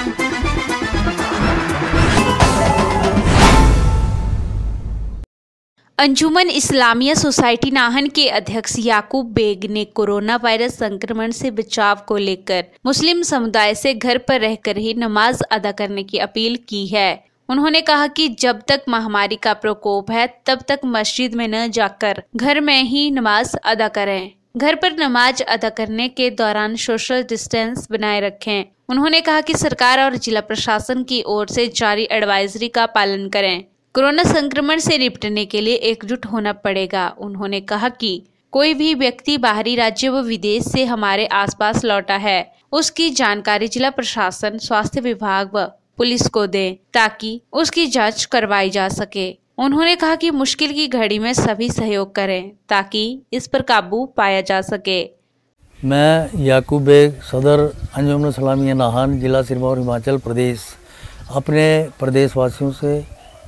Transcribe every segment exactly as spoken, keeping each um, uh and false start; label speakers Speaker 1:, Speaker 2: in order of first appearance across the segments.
Speaker 1: अंजुमन Islamia society Nahan के अध्यक्ष याकूब बेग ने कोरोना वायरस संक्रमण से बचाव को लेकर मुस्लिम समुदाय से घर पर रहकर ही नमाज अदा करने की अपील की है। उन्होंने कहा कि जब तक महामारी का प्रकोप है तब तक मस्जिद में न जाकर घर में ही नमाज अदा करें। घर पर नमाज अदा करने के दौरान सोशल डिस्टेंस बनाए रखें। उन्होंने कहा कि सरकार और जिला प्रशासन की ओर से जारी एडवाइजरी का पालन करें। कोरोना संक्रमण से निपटने के लिए एकजुट होना पड़ेगा। उन्होंने कहा कि कोई भी व्यक्ति बाहरी राज्य व विदेश से हमारे आसपास लौटा है, उसकी जानकारी जिला प्रशासन, स्वास्थ्य विभाग व पुलिस को दें ताकि उसकी जांच करवाई जा सके। उन्होंने कहा कि मुश्किल की घड़ी में सभी सहयोग करें ताकि इस पर काबू पाया जा सके।
Speaker 2: मैं याकूब बेग, सदर अंजुमन इस्लामिया नाहन, जिला सिरमौर, हिमाचल प्रदेश, अपने प्रदेशवासियों से,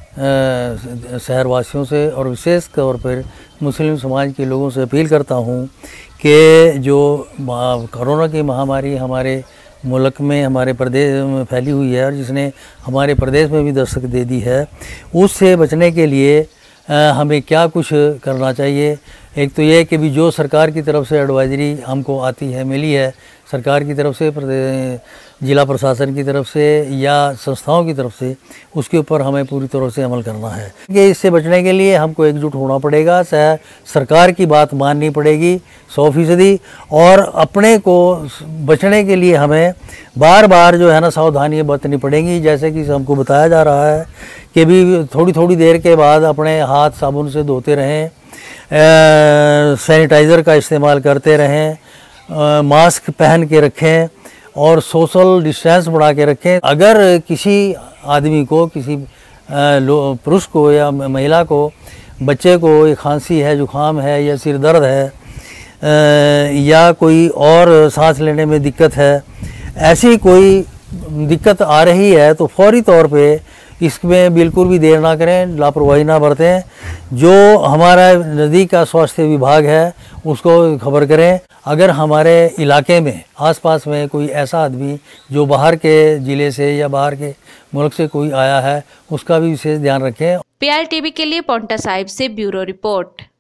Speaker 2: शहरवासियों से और विशेष तौर पर मुस्लिम समाज के लोगों से अपील करता हूं कि जो कोरोना की महामारी हमारे मुल्क में, हमारे प्रदेश में फैली हुई है और जिसने हमारे प्रदेश में भी दस्तक दे दी है, उससे बचने के लिए हमें क्या कुछ करना चाहिए। एक तो ये कि भी जो सरकार की तरफ से एडवाइजरी हमको आती है, मिली है सरकार की तरफ से, जिला प्रशासन की तरफ से या संस्थाओं की तरफ से, उसके ऊपर हमें पूरी तरह से अमल करना है कि इससे बचने के लिए हमको एकजुट होना पड़ेगा। सरकार की बात माननी पड़ेगी सौ फीसदी, और अपने को बचने के लिए हमें बार बार जो है ना सावधानियाँ बरतनी पड़ेंगी। जैसे कि हमको बताया जा रहा है कि भी थोड़ी थोड़ी देर के बाद अपने हाथ साबुन से धोते रहें, सैनिटाइज़र का इस्तेमाल करते रहें, आ, मास्क पहन के रखें और सोशल डिस्टेंस बना के रखें। अगर किसी आदमी को, किसी पुरुष को या महिला को, बच्चे को ये खांसी है, जुकाम है या सिर दर्द है आ, या कोई और सांस लेने में दिक्कत है, ऐसी कोई दिक्कत आ रही है तो फौरी तौर पे इसमें बिल्कुल भी देर ना करें, लापरवाही ना बरतें। जो हमारा नज़दीक का स्वास्थ्य विभाग है उसको खबर करें। अगर हमारे इलाके में, आसपास में कोई ऐसा आदमी जो बाहर के ज़िले से या बाहर के मुल्क से कोई आया है, उसका भी विशेष ध्यान रखें।
Speaker 1: पी आर टी वी के लिए पोंटा साहिब से ब्यूरो रिपोर्ट।